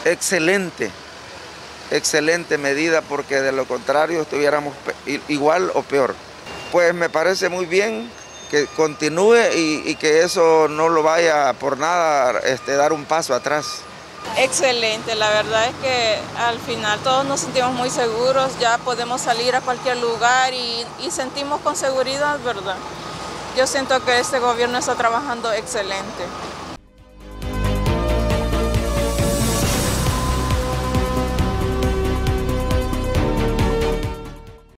excelente, excelente medida, porque de lo contrario estuviéramos igual o peor. Pues me parece muy bien que continúe y que eso no lo vaya por nada dar un paso atrás. Excelente, la verdad es que al final todos nos sentimos muy seguros, ya podemos salir a cualquier lugar y sentimos con seguridad, ¿verdad? Yo siento que este gobierno está trabajando excelente.